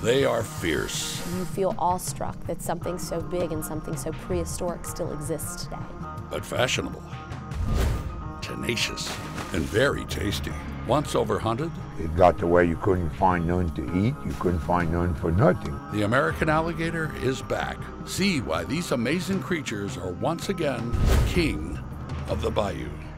They are fierce. You feel awestruck that something so big and something so prehistoric still exists today. But fashionable, tenacious, and very tasty. Once overhunted, it got to where you couldn't find none to eat, you couldn't find none for nothing. the American alligator is back. See why these amazing creatures are once again the king of the bayou.